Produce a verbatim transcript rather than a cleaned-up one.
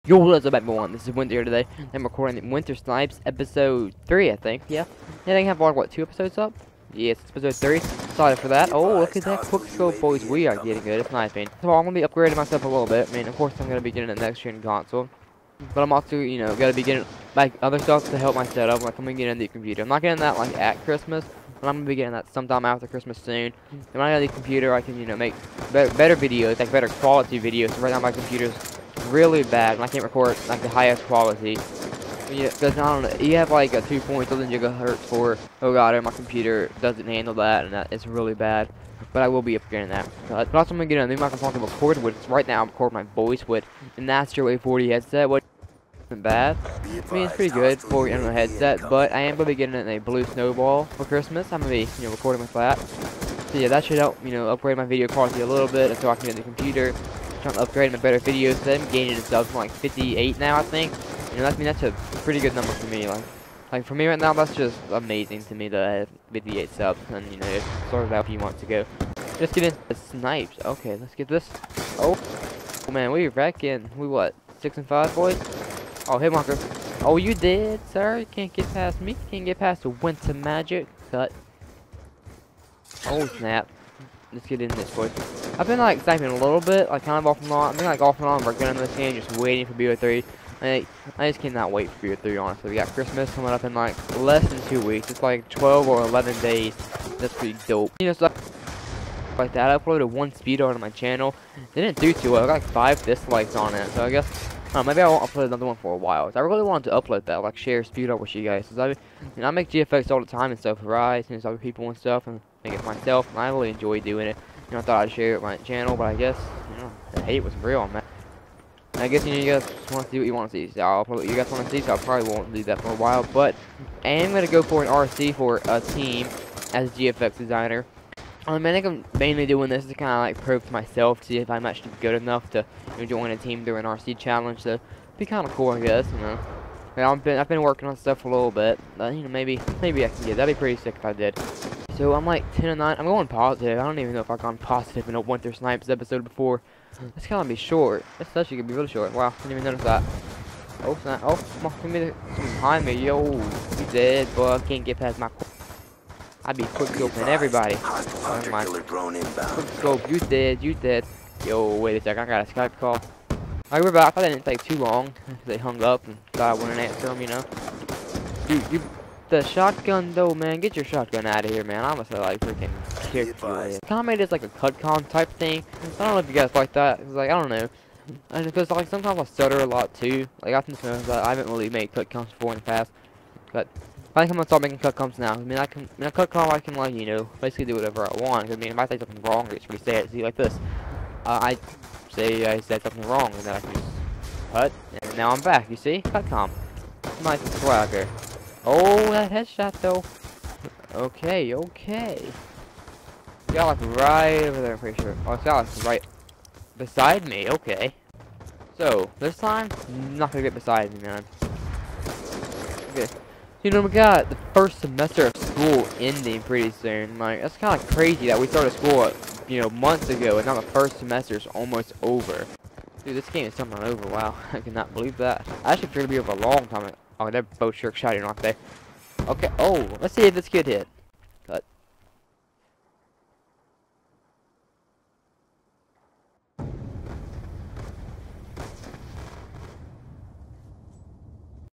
Yo, what's up everyone, this is Winter here today. I'm recording Winter Snipes episode three, I think, yeah. Yeah, I think I have like, what, two episodes up? Yes, it's episode three. Sorry for that. Oh, look at that quick scope, boys, we are getting good at sniping. So I'm going to be upgrading myself a little bit. I mean, of course I'm going to be getting a next gen console. But I'm also, you know, going to be getting, like, other stuff to help my setup, like I'm going to get a new computer. I'm not getting that, like, at Christmas, but I'm going to be getting that sometime after Christmas soon. And when I get a new computer, I can, you know, make be better videos, like, better quality videos. So right now my computer's really bad, and I can't record like the highest quality. Because I don't know, you have like a two point something gigahertz for. Oh god, my computer doesn't handle that, and that is really bad. But I will be upgrading that. Uh, but also, I'm gonna get a new microphone to record with. Right now, I'm recording my voice with an Astro A forty headset. What isn't bad. I mean, it's pretty good for a headset. But I am gonna be getting a blue snowball for Christmas. I'm gonna be, you know, recording with that. So yeah, that should help, you know, upgrade my video quality a little bit until I can get the computer. Trying to upgrade my better videos. So I'm gaining subs from like fifty-eight now, I think. You know, that's, I mean, that's a pretty good number for me. Like, like for me right now, that's just amazing to me that I have fifty-eight subs. And you know, it's sort of out a few months ago. Just get into the snipes. Okay, let's get this. Oh, oh man, we reckon we what six and five, boys. Oh, hit marker. Oh, you did, sir. You can't get past me. Can't get past the winter magic. Cut. Oh snap. Let's get in this, boys. I've been like sniping a little bit, like kind of off and on. I've been like off and on working on this game, just waiting for B O three. I, I just cannot wait for B O three, honestly. We got Christmas coming up in like less than two weeks. It's like twelve or eleven days. That's pretty dope. You know, stuff like that. I uploaded one speed art on my channel. It didn't do too well. I got like five dislikes on it. So I guess, I don't know, maybe I won't upload another one for a while. I really wanted to upload that, like share speed art with you guys. Cause I, you know, I make G F X all the time and stuff for Rise and other people and stuff, and make it myself. And I really enjoy doing it. You know, I thought I'd share it with my channel, but I guess, you know, the hate was real, man. I guess, you know, you guys want to see what you want to see. So I'll probably, you guys want to see, so I probably won't do that for a while. But I am going to go for an R C for a team as a G F X designer. Um, I think I'm mainly doing this to kind of like prove to myself, to see if I'm actually good enough to, you know, join a team during an R C challenge. So it'd be kind of cool, I guess, you know. But I've been, I've been working on stuff for a little bit. But, you know, maybe, maybe I can get, that'd be pretty sick if I did. So I'm like ten and nine. I'm going positive. I don't even know if I've gone positive in a Winter Snipes episode before. It's gonna be short. It's actually gonna be really short. Wow, didn't even notice that. Oh snap! Oh, come on, give me the, behind me, yo. You dead, boy. I can't get past my. I'd be quick scoping everybody. Oh my. Quick scope, you dead, you dead. Yo, wait a sec. I got a Skype call. I we're back. I didn't take too long. They hung up and thought I wouldn't answer them, you know. Dude, you. The shotgun though, man, get your shotgun out of here, man. I'm gonna like freaking kick you. Kind of made this like a cutcom type thing. I don't know if you guys like that. Cause like I don't know, and because like sometimes I stutter a lot too. Like I think I haven't really made cutcoms before in the past, but I think I'm gonna start making cutcoms now. I mean, I can, in a cutcom I can like you know basically do whatever I want. I mean, if I say something wrong, it's pretty sad. See, like this, uh, I say I said something wrong, and then I can just cut, and now I'm back. You see, cutcom, nice and swagger. Oh, that headshot though. Okay, okay. Got like right over there, I'm pretty sure. Oh, it's got like right beside me. Okay. So this time, not gonna get beside me, man. Okay. You know, we got the first semester of school ending pretty soon. Like that's kind of crazy that we started school, you know, months ago, and now the first semester is almost over. Dude, this game is something over. Wow, I cannot believe that. I actually figured it'd be over a long time. Oh, they're both shark shotting, aren't they? Okay, oh, let's see if this kid hit.